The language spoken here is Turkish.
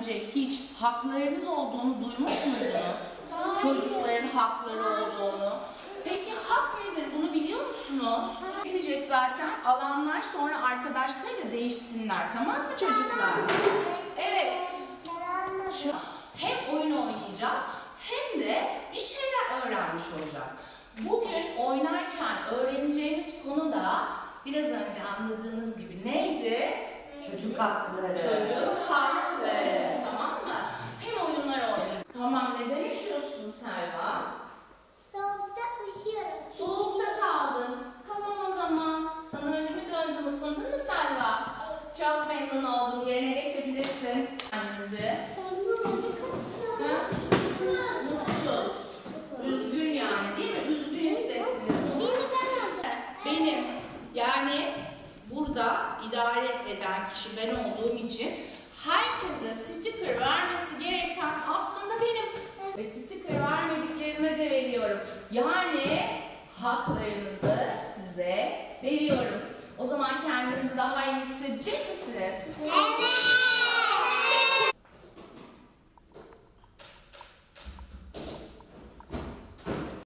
önce hiç haklarınız olduğunu duymuş muydunuz? Çocukların hakları olduğunu. Peki hak nedir? Bunu biliyor musunuz? Bitmeyecek zaten. Alanlar sonra arkadaşlarıyla değişsinler. Tamam mı çocuklar? Evet. Hem oyun oynayacağız hem de bir şeyler öğrenmiş olacağız. Bugün oynarken öğreneceğimiz konu da biraz önce anladığınız gibi neydi? Çocuk hakları. Çocuk hakları. Tamam mı? Hem oyunlar oynayacağız. Tamam, neden üşüyorsun Selva? Soğukta üşüyorum. Soğukta kaldın. Tamam o zaman. Sana önümü döndüm. Isındın mı Selva? Çok memnun oldum. Yerine geçebilirsin. Annenizi. Mutsuz. Üzgün yani değil mi? Üzgün hissettiniz. Benim. Yani burada idare eden kişi ben olduğum için herkese sticker vermesi gereken aslında benim. Ve sticker vermediklerime de veriyorum. Yani haklarınızı size veriyorum. O zaman kendinizi daha iyi hissedecek misiniz? Evet.